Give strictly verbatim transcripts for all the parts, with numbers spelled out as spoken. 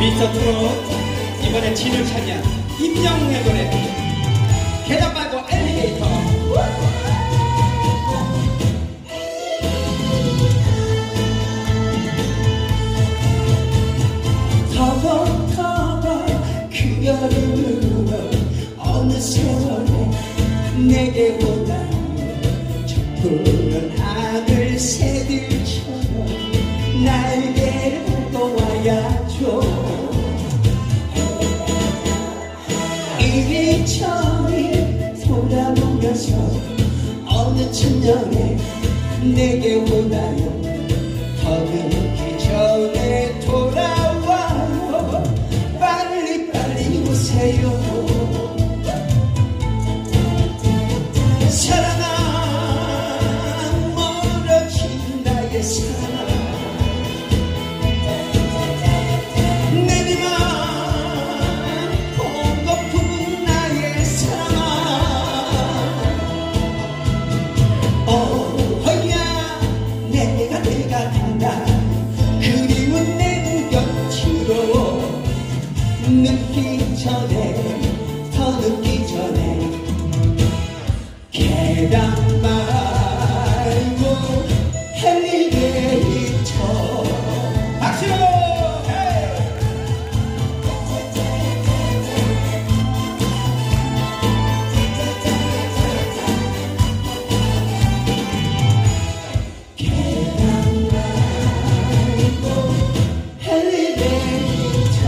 미스터트롯 이번에 진을 찬양 임영웅의 노래 계단 말고 엘리베이터. 터벅터벅 그 여름은 어느 세월에 내게 오나 푸른 하늘 새들처럼 날개를 놓아야죠. 이리저리 돌아보면서 어느 천년에 내게 오나요. 더듬기 전에 돌아와요. 빨리 빨리 오세요. 사랑아 멀어진 나의 사랑 내니만 보고픈 나의 사랑아 어허야 내가 내가 간다. 그리운 내 곁으로 늦기 전에 더 늦기 전에 계단 말고 엘리베이터. 박수! 계단 말고 엘리베이터.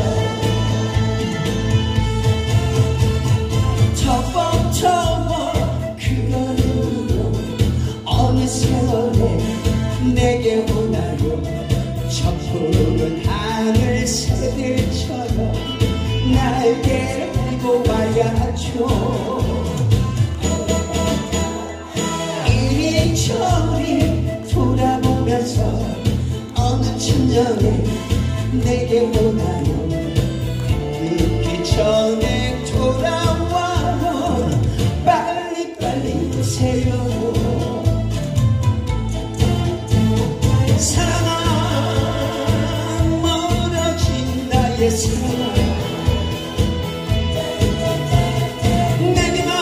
터벅터벅 그거는 어느 세월에 내게 오나요. 저 푸른 하늘 새들처럼 날개를 들고 와야죠. 이리저리 돌아보면서 어느 천년에 내게 오나요. 늦기 전에 돌아와요. 빨리 빨리 오세요. 사랑아 멀어진 나의 사랑 내니만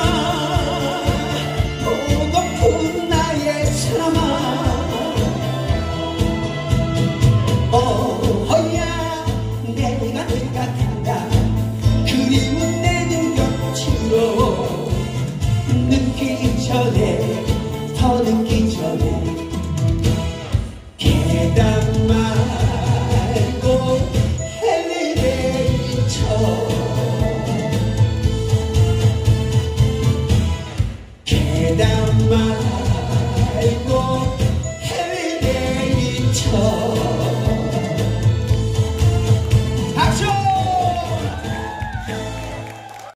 보고픈 나의 사랑아 어허야 내가 내가 간다. 그리운 내 눈 곁으로 늦기 전에 더 늦기 전에 계단 말고 엘리베이터. 계단 말고 엘리베이터.